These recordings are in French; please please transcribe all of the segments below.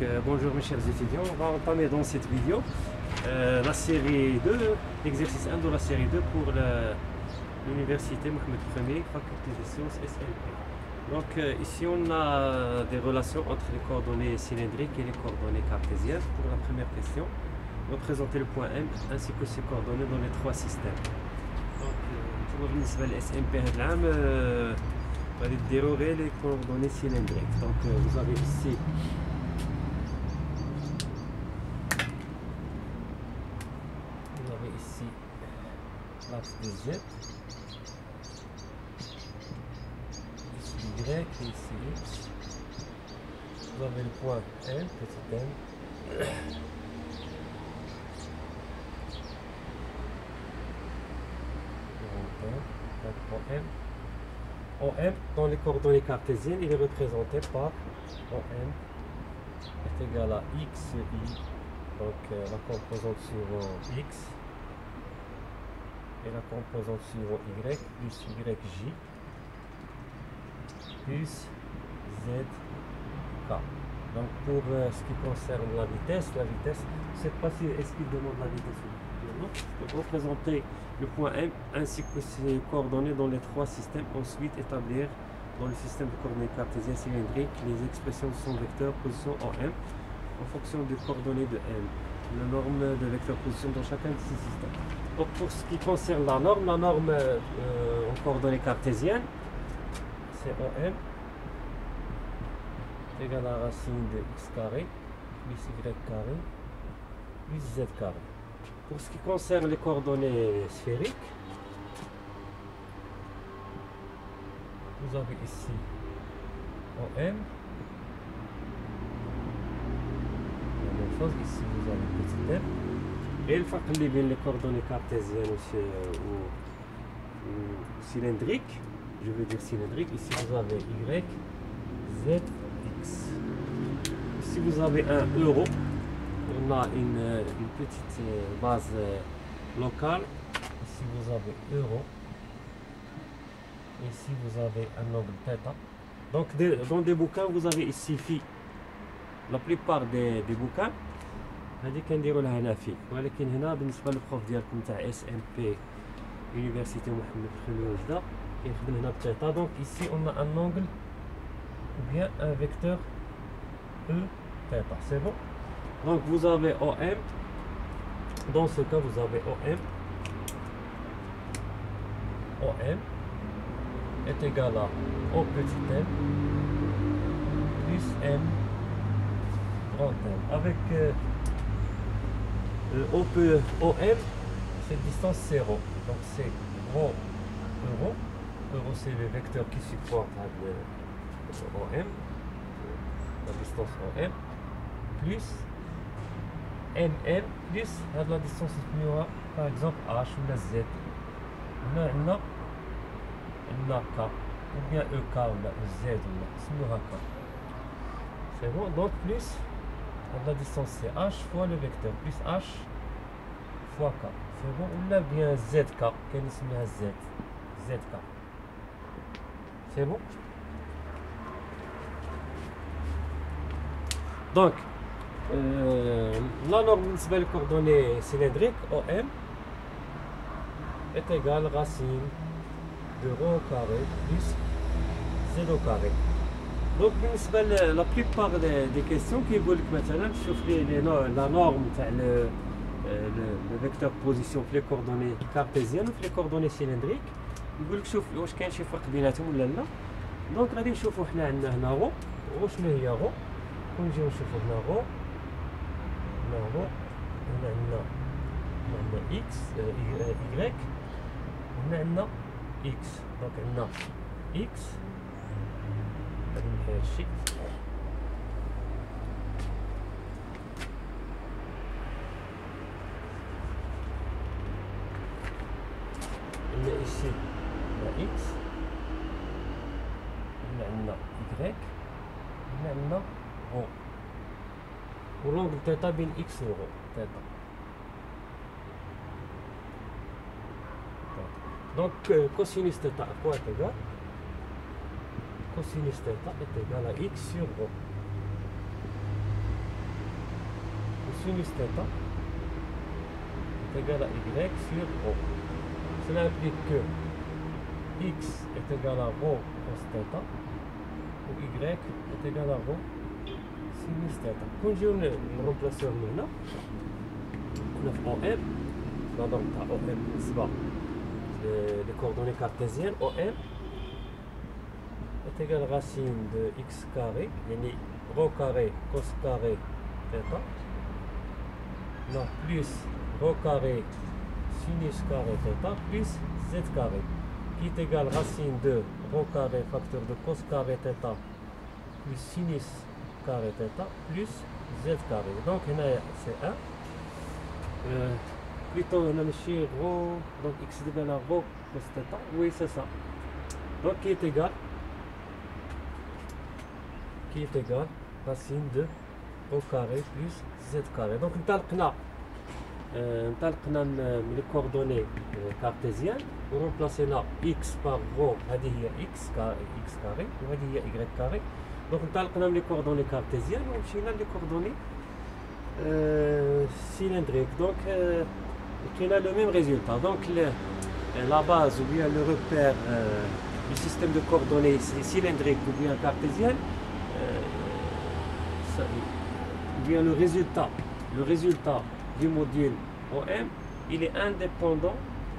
Bonjour mes chers étudiants, on va entamer dans cette vidéo la série 2, l'exercice 1 de la série 2 pour l'université Mohamed Ier, faculté des sciences SLP. Donc ici on a des relations entre les coordonnées cylindriques et les coordonnées cartésiennes. Pour la première question, représenter le point M ainsi que ses coordonnées dans les trois systèmes. Donc pour le SMP on va déroger les coordonnées cylindriques. Donc vous avez ici l'axe de Z, ici Y et ici X. Vous avez le point M, petit m. OM, dans les coordonnées cartésiennes, il est représenté par OM est égal à X sur I, donc la composante sur X, et la composante sur Y plus YJ plus ZK. Donc pour ce qui concerne la vitesse, je ne sais pas si est-ce qu'il demande la vitesse ou non. Pour représenter le point M ainsi que ses coordonnées dans les trois systèmes, ensuite établir dans le système de coordonnées cartésiennes cylindriques les expressions de son vecteur position en M en fonction des coordonnées de M, la norme de vecteur position dans chacun de ces systèmes. Donc pour ce qui concerne la norme en coordonnées cartésiennes, c'est OM égale à la racine de x carré plus y carré plus z carré. Pour ce qui concerne les coordonnées sphériques, vous avez ici OM, la même chose, ici vous avez petit m. Et le farq اللي بين les coordonnées cartésiennes ou cylindriques, je veux dire cylindrique, ici vous avez Y, Z, X. Ici vous avez un euro, on a une petite base locale. Ici vous avez euro, ici vous avez un angle θ. Donc dans des bouquins vous avez ici phi. La plupart des bouquins هذه كنديروا لها هنا في، ولكن هنا بالنسبه للبروف ديالكم تاع اس ام بي يونيفرسيتي محمد خليل وجده كيخدم هنا بثيتا. دونك ici on a un angle ou bien un vecteur E θ, c'est bon. Donc vous avez OM, dans ce cas vous avez OM est égal à O petit m plus m grand M avec OM, cette distance 0, donc c'est rho euro. Euro c'est le vecteur qui supporte OM, la distance OM, plus MM plus la distance par exemple H ou la Z. On a K ou bien EK ou la Z ou la K. C'est bon, donc plus la distance c'est H fois le vecteur plus H fois K. C'est bon, on a bien ZK, qu'elle est ZK. C'est bon. Donc, la norme بالنسبة للcoordonnées cylindriques OM est égale racine de rho au carré plus z au carré. Donc بالنسبة la plupart des questions qui يقول لك مثلا شوف لي la norme تاع le vecteur position في les coordonnées cartésiennes ou في les coordonnées cylindriques، يقول لك شوف واش كاين شي فرق بيناتهم ولا لا. دونك غادي نشوفوا حنا عندنا هنا رو، وشنو هي رو، ونجيو نشوفوا هنا رو، هنا عندنا اكس y، وهنا عندنا اكس. دونك عندنا اكس غادي نحيد هادشي، عندنا ici عندنا اكس، هنا عندنا y، هنا عندنا رو، والانجل θ بين اكس و رو θ. Donc cosinus θ à quoi est égal? Cosinus θ est égal à x sur rho. cosinus θ est égal à y sur rho. Cela implique que x est égal à rho cos θ ou y est égal à rho sinus θ. Quand je remplace maintenant, on a OM, donc OM, c'est pas les coordonnées cartésiennes, OM est égal à racine de x carré, yani rho carré cos carré θ, non, plus rho carré sinus carré θ plus z carré, qui est égal à racine de rho carré facteur de cos carré θ plus sinus carré θ plus z carré. Donc c'est 1. Plutôt on a le rho, donc x est égal à rho cos θ, oui c'est ça. Donc qui est égal racine de rho carré plus z carré. Donc on a les coordonnées cartésiennes. On remplace là x par rho, هذه x carré وهذه y carré. Donc on a les coordonnées cartésiennes et on a les coordonnées cylindriques. Donc on a le même résultat. Donc la base ou bien le repère du système de coordonnées cylindriques ou bien cartésiennes, ou bien le résultat du module OM, il est indépendant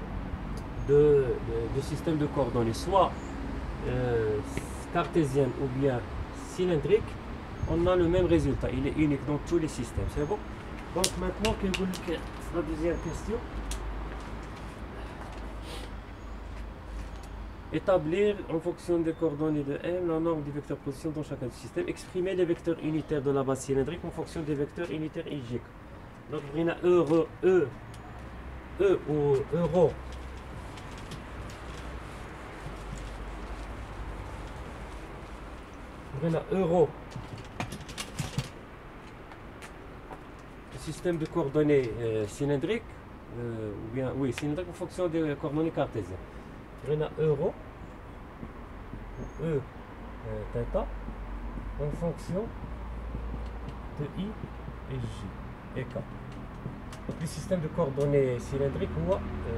du système de coordonnées, soit cartésienne ou bien cylindrique. On a le même résultat, il est unique dans tous les systèmes, c'est bon. Donc maintenant, la deuxième question. Établir en fonction des coordonnées de M la norme des vecteurs position dans chacun des systèmes. Exprimer les vecteurs unitaires de la base cylindrique en fonction des vecteurs unitaires YG. Donc on a E ou euro. On a euro. Le système de coordonnées cylindriques, ou bien oui, cylindrique en fonction des coordonnées cartésiennes. On a euro ou E θ en fonction de I et J et K. Donc le système de coordonnées cylindriques ou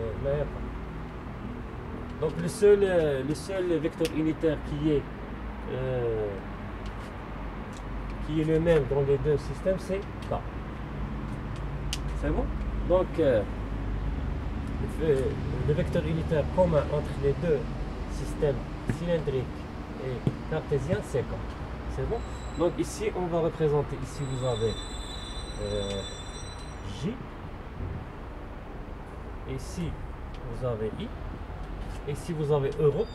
donc le seul vecteur unitaire qui est le même dans les deux systèmes, c'est K. C'est bon? Donc le vecteur unitaire commun entre les deux systèmes cylindriques et cartésiens, c'est K. C'est bon? Donc ici on va représenter, ici vous avez J, ici vous avez I, ici vous avez euro,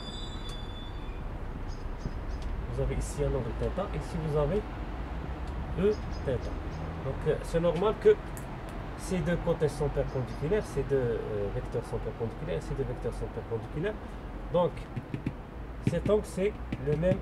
vous avez ici un angle θ, ici vous avez E θ. Donc c'est normal que ces deux côtés sont perpendiculaires, ces deux vecteurs sont perpendiculaires, ces deux vecteurs sont perpendiculaires. Donc cet angle c'est le même.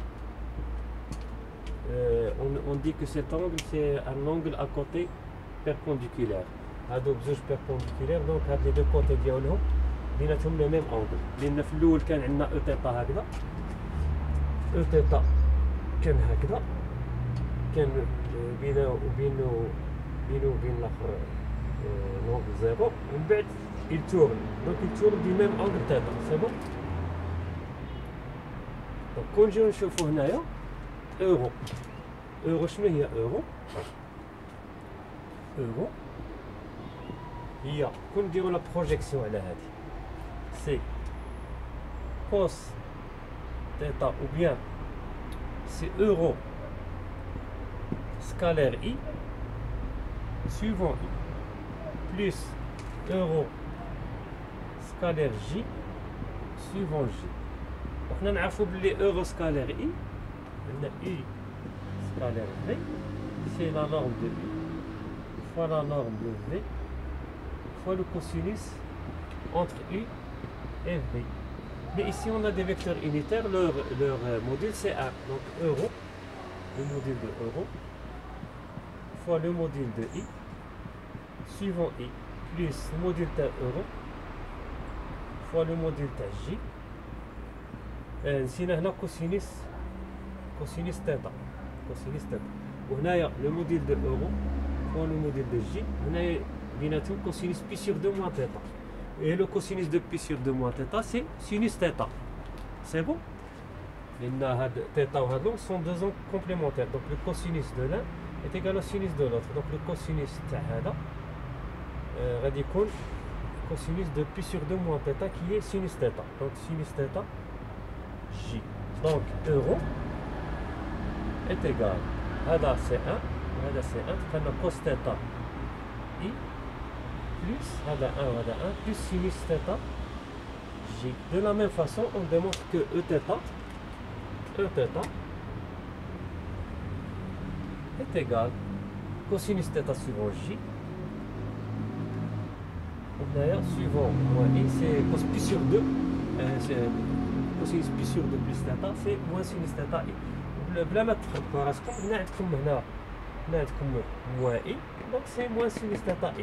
On dit que cet angle c'est un angle à côté perpendiculaire. هادو بزوج perpendiculaires, donc هاد les deux côtés ديالهم بيناتهم le même angle. لأن في الأول كان عندنا E θ هكذا، E θ كان هكذا، كان بينه وبين الآخر l'angle zéro، ومن بعد il tourne، donc il tourne du même angle θ. c'est bon. donc كون نجيو نشوفو هنايا اورو شنو هي اورو هي كون نديرو لا بروجيكسيون على هادي سي كوس θ ou bien c'est euro scalaire I suivant I plus euro scalaire J suivant J. وحنا نعرفو بلي euro scalaire I عندنا I scalaire V, c'est la norme de I fois la norme de V fois le cosinus entre I et V. Mais ici on a des vecteurs unitaires, leur module c'est 1. Donc euro, le module de euro, fois le module de I, suivant I, plus le module de euro, fois le module de J. نسينا هنا كوسينوس θ. وهنايا le module de euro fois le module de J. On a بيناتهم cosinus pi sur 2 moins θ. Et le cosinus de pi sur 2 moins θ, c'est sinus θ. C'est bon? θ ou هاد sont deux angles complémentaires. Donc le cosinus de l'un est égal au sinus de l'autre. Donc le cosinus تاع هذا غادي يكون cosinus de pi sur 2 moins θ qui est sinus θ. Donc sinus θ J. Donc euro est égal هذا C1 وهذا C1 فعندنا cos θ I plus هذا 1 وهذا 1 plus sinus θ J. De la même façon, on démontre que Eθ est égal cosinus θ suivant J. D'ailleurs, suivant moins I, c'est cos pi sur 2, c'est cosinus pi sur 2 plus θ, c'est moins sinus θ I. بلا ما تخبوا راسكم هنا عندكم هنا عندكم moins I, donc c'est moins sinus θ I.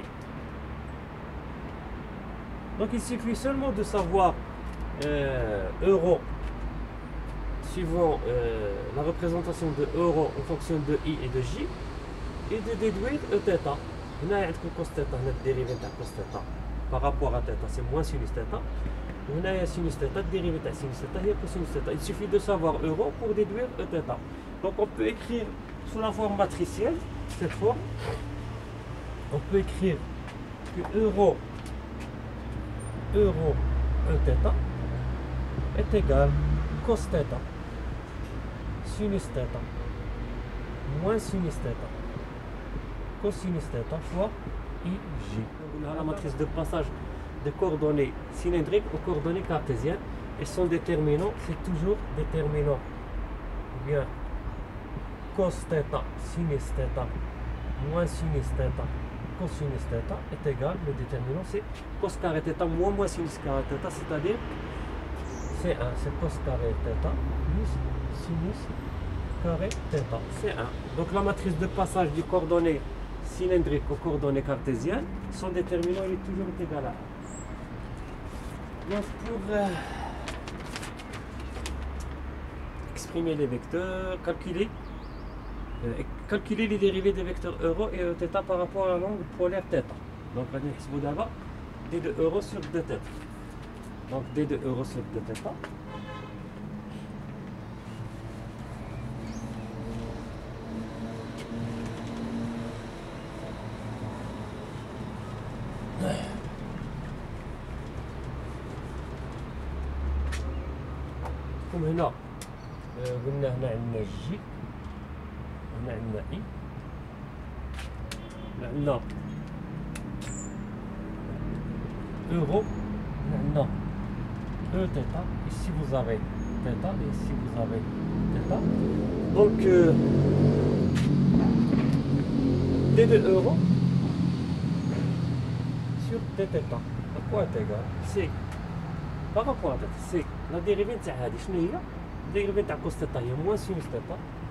Donc il suffit seulement de savoir euro suivant la représentation de euro en fonction de I et de J et de déduire Eθ. هنا عندكم cos θ هنا الديريفي تاع cos θ par rapport à θ c'est moins sinus θ. هنا il y a sinus θ, dérivé de sinus θ, il y a cosinus θ. Il suffit de savoir euro pour déduire Eθ. Donc on peut écrire sous la forme matricielle, cette forme. On peut écrire que euro Eθ est égal cos θ sinus θ moins sinus θ cosinus θ fois IJ. La matrice de passage des coordonnées cylindriques aux coordonnées cartésiennes et son déterminant, c'est toujours déterminant ou bien cos θ sinus θ moins sinus θ cosinus θ est égal, le déterminant c'est cos carré θ moins sinus carré θ, c'est-à-dire c'est 1, c'est cos carré θ plus sinus carré θ, c'est 1. Donc la matrice de passage du coordonnées cylindrique aux coordonnées cartésiennes, son déterminant il est toujours égal à 1. Donc pour exprimer les vecteurs, calculer les dérivés des vecteurs euro et Eθ par rapport à l'angle polaire θ. Donc on va نحسبوا d'abord d de euro sur dθ. Donc d de euro sur dθ. comme هنا قلنا هنا عندنا جي هنا عندنا اي عندنا euro عندنا Eθ ici vous avez θ et ici vous avez θ. Donc d de euro sur dθ à quoi est égal? C'est par rapport à θ, c'est la dérivée تاع هذه شنو هي؟ الديريفي تاع cos θ هي moins sinus θ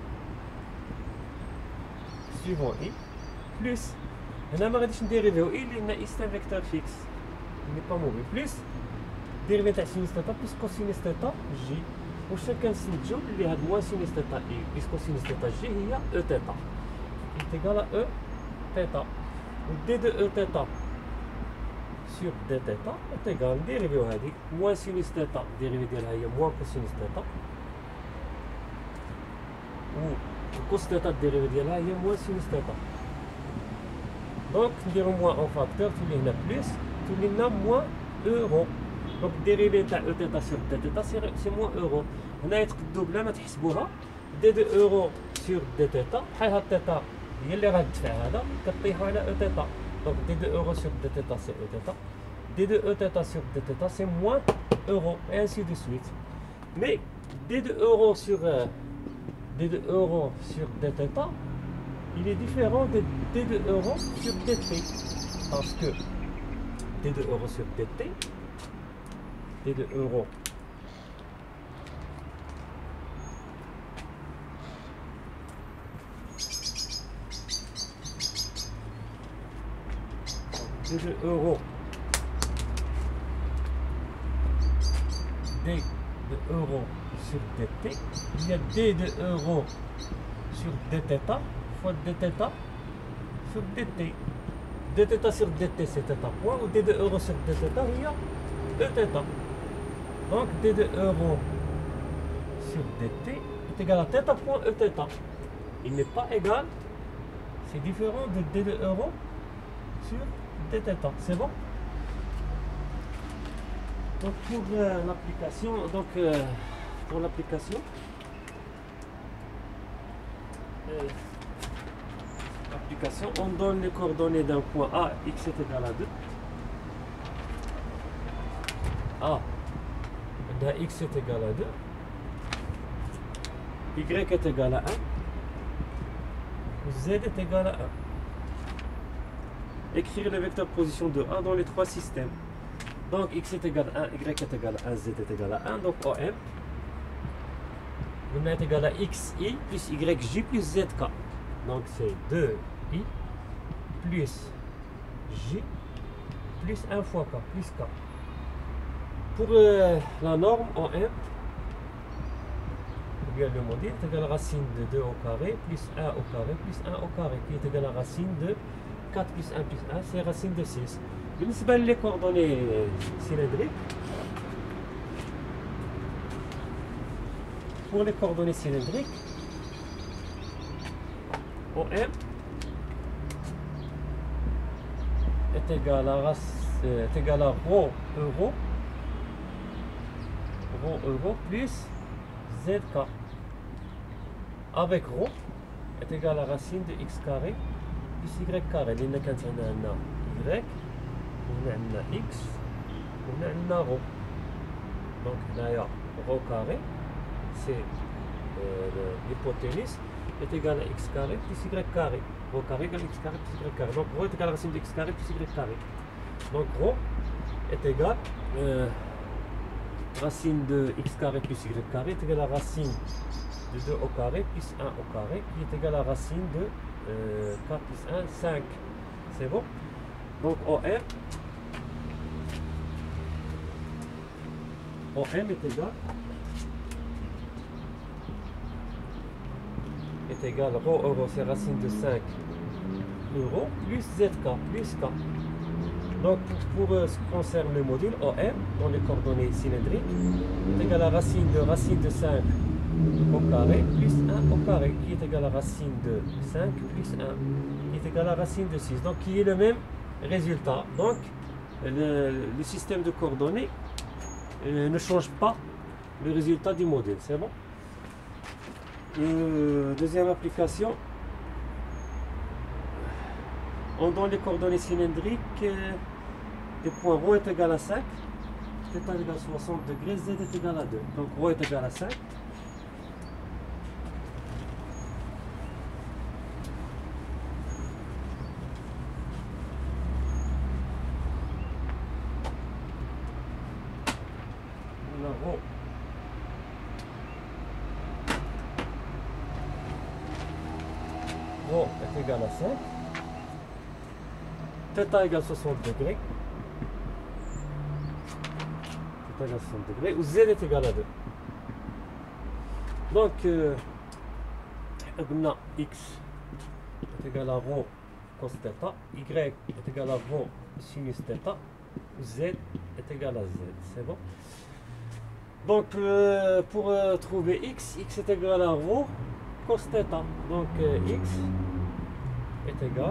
suivant I plus هنا ما غاديش نديريفيو I لأن I c'est un vecteur fixe il n'est pas mobile plus dérivé تاع sinus θ plus cosinus θ J واش كنستنتجو بلي هاد moins sinus θ I plus cosinus θ J هي Eθ est égal à Eθ و d de Eθ sur dθ est égal dérivé هذه moins sinus θ dérivé ديالها هي moins cosinus θ و cos θ dérivé ديالها هي moins sinus θ. Donc نديرو moins en facteur تولي هنا plus تولي لنا moins euro. Donc dérivé تاع Eθ sur dθ c'est moins euro. هنا يتقدو بلا ما تحسبوها d de euro sur dθ بحال هاد θ هي اللي راه تدفع هذا كطيحو على Eθ. Donc d de euro sur dθ c'est Eθ. d de Eθ sur dθ c'est moins euro et ainsi de suite. Mais d de euro sur dθ il est différent de d de euro sur dt parce que d de euro sur dt d de euro d de euro d de euro sur dt, il y a d de euro sur dθ fois dθ sur dt. dθ sur dt c'est θ point, ou d de euro sur dθ il y a dθ. Donc d de euro sur dt est égal à θ point eθ. Il n'est pas égal, c'est différent de d de euro sur dθ. C'est bon? Donc pour l'application, on donne les coordonnées d'un point A, x est égal à 2. A d'un x est égal à 2. Y est égal à 1. Z est égal à 1. Écrire le vecteur position de A dans les trois systèmes. Donc x est égal à 1, y est égal à 1, z est égal à 1. Donc OM est égal à xi plus yj plus zk. Donc c'est 2i plus j plus 1 fois k plus k. Pour la norme OM, le module est égal à racine de 2 au carré plus 1 au carré plus 1 au carré qui est égal à racine de 4 plus 1 plus 1, c'est racine de 6. Les coordonnées cylindriques, pour les coordonnées cylindriques, OM est égal à rho euro plus zk, avec rho est égal à racine de x carré plus y carré. Il y a y, on a x, on a rho. Donc là, rho carré, c'est l'hypoténuse est égal à x carré plus y carré. Rho carré égale x carré plus y carré. Donc rho est égal à racine de x carré plus y carré. Donc rho est égal racine de x carré plus y carré est égal à racine de 2 au carré plus 1 au carré qui est égal à racine de 4 plus 1, 5. C'est bon? Donc OM est égal rho euro, c'est racine de 5 euros plus zk plus k. Donc pour ce qui concerne le module OM dans les coordonnées cylindriques est égal à racine de 5 au carré plus 1 au carré qui est égal à racine de 5 plus 1 qui est égal à racine de 6. Donc qui est le même résultat. Donc le système de coordonnées ne change pas le résultat du modèle. C'est bon? Deuxième application, on donne les coordonnées cylindriques des points ρ est égal à 5, θ est égal à 60 degrés, z est égal à 2. Donc ρ est égal à 5. Rho est égal à 5. Θ égale 60 degrés. Θ égale 60 degrés. Ou Z est égal à 2. Donc, on a X est égal à rho cos θ. Y est égal à rho sinus θ. Ou Z est égal à Z. C'est bon? Donc, pour trouver X est égal à rho cos θ. Donc, X est égal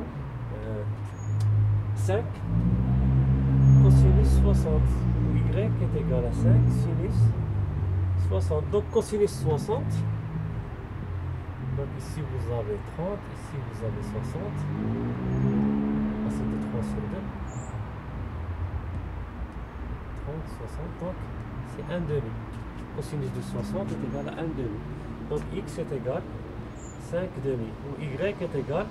5 cosinus 60. Y est égal à 5 sinus 60. Donc cosinus 60. Donc ici vous avez 30, ici vous avez 60. Racine de 3 sur 2. 30, 60. Donc c'est 1 demi. Cosinus de 60 est égal à 1 demi. Donc x est égal 5 demi. Ou y est égal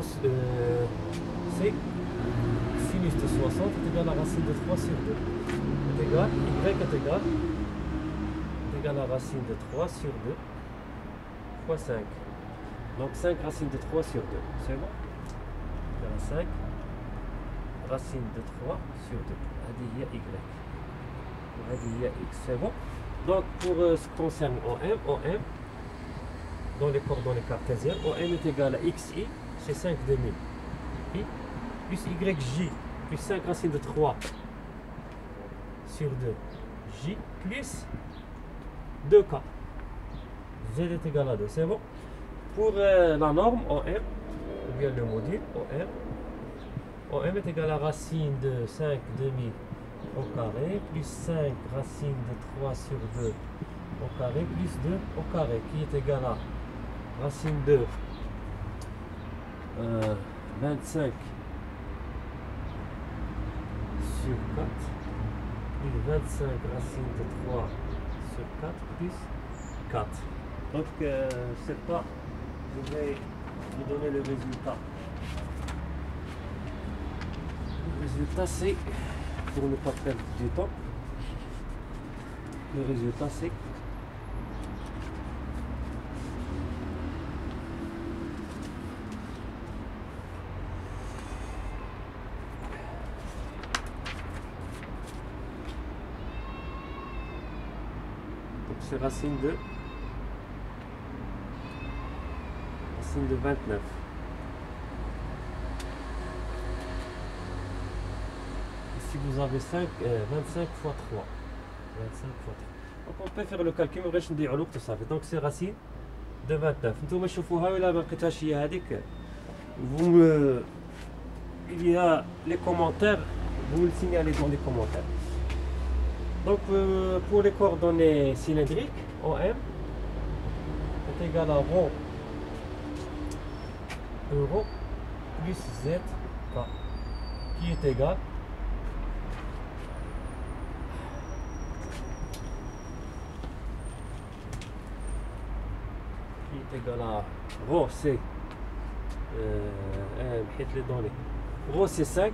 c'est sinus de 60 est égal à racine de 3 sur 2. Est égal, y est égal à racine de 3 sur 2 fois 5. Donc 5 racine de 3 sur 2. C'est bon? Égal à 5 racine de 3 sur 2. هذه هي y. وهذه هي x. C'est bon? Donc pour ce qui concerne OM, dans les coordonnées cartésiennes, OM est égal à xi, c'est 5 demi. i plus yj plus 5 racine de 3 sur 2 j plus 2k. Z est égal à 2, c'est bon. Pour la norme OM, ou bien le module OM est égal à racine de 5 demi au carré plus 5 racine de 3 sur 2 au carré plus 2 au carré qui est égal à racine de 25 sur 4 plus 25 racine de 3 sur 4 plus 4. Donc je sais pas, je vais vous donner le résultat. Le résultat c'est, pour ne pas perdre du temps, le résultat c'est c'est racine de 29. Ici vous avez 25 fois 3. 25 fois 3. Donc on peut faire le calcul, donc c'est racine de 29. Il y a les commentaires, vous le signalez dans les commentaires. Donc pour les coordonnées cylindriques, OM est égal à rho euro plus ZK qui est égal à rho c'est les données. Rho c'est 5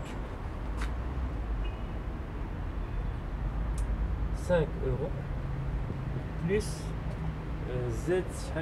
euros plus Z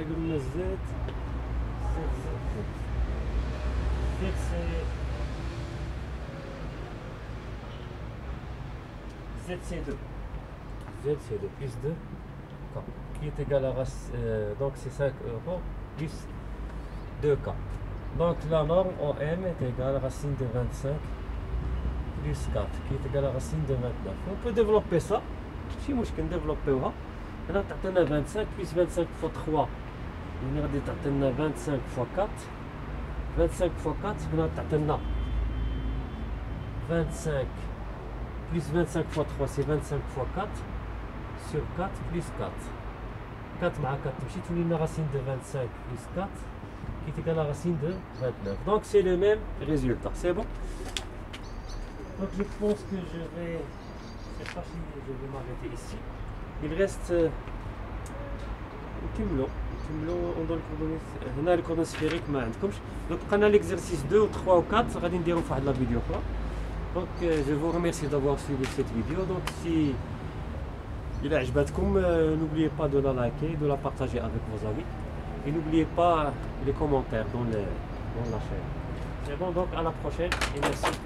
ZC2 plus 2 qui est égal à donc c'est 5 euros plus 2k. Donc la norme OM est égale à racine de 25 plus 4 qui est égal à racine de 29. On peut développer ça. Si moi je peux développer on a 25 plus 25 fois 3 on a 25 fois 4 25 fois 4 on a 25 plus 25 fois 3 c'est 25 fois 4 sur 4 plus 4 4 مع 4 تمشي تولي لنا racine de 25 plus 4 qui est égal à racine de 29. Donc c'est le même résultat, c'est bon. Donc je pense que je vais, je sais pas si je vais m'arrêter ici. Il reste on donne هنا les coordonnées sphériques ما عندكمش. Donc on a l'exercice 2 ou 3 ou 4 غادي نديرو في واحد la vidéo اخرى. Donc je vous remercie d'avoir suivi cette vidéo. Donc si il a عجبتكم, n'oubliez pas de la liker, de la partager avec vos amis et n'oubliez pas les commentaires dans la chaîne. C'est bon, donc à la prochaine et merci.